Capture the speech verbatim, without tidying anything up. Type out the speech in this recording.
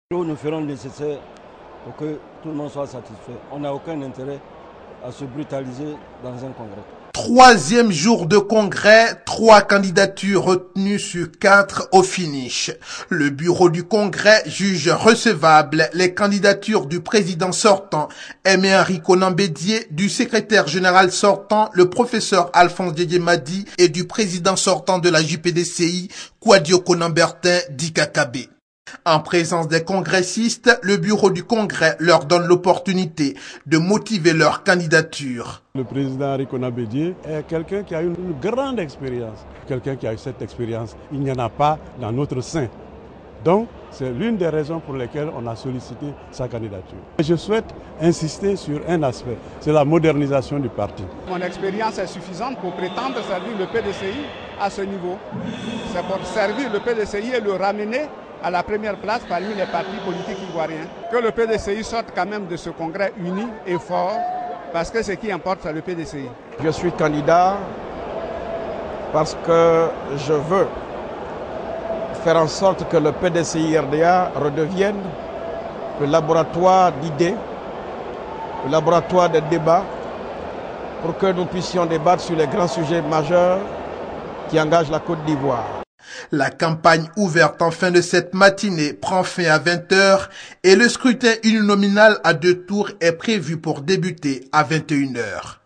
Nous ferons le nécessaire pour que tout le monde soit satisfait. On n'a aucun intérêt à se brutaliser dans un congrès. Troisième jour de congrès, trois candidatures retenues sur quatre au finish. Le bureau du congrès juge recevables les candidatures du président sortant, Aimé Henri Konan Bédié, du secrétaire général sortant, le professeur Alphonse Didier Madi, et du président sortant de la J P D C I, Kouadio Konan Bertin Dikakabe. En présence des congressistes, le bureau du congrès leur donne l'opportunité de motiver leur candidature. Le président Henri Konan Bédié est quelqu'un qui a une, une grande expérience. Quelqu'un qui a eu cette expérience, il n'y en a pas dans notre sein. Donc, c'est l'une des raisons pour lesquelles on a sollicité sa candidature. Je souhaite insister sur un aspect, c'est la modernisation du parti. Mon expérience est suffisante pour prétendre servir le P D C I à ce niveau. C'est pour servir le P D C I et le ramener à la première place parmi les partis politiques ivoiriens. Que le P D C I sorte quand même de ce congrès uni et fort, parce que ce qui importe, c'est le P D C I. Je suis candidat parce que je veux faire en sorte que le P D C I R D A redevienne le laboratoire d'idées, le laboratoire de débats, pour que nous puissions débattre sur les grands sujets majeurs qui engagent la Côte d'Ivoire. La campagne ouverte en fin de cette matinée prend fin à vingt heures et le scrutin uninominal à deux tours est prévu pour débuter à vingt et une heures.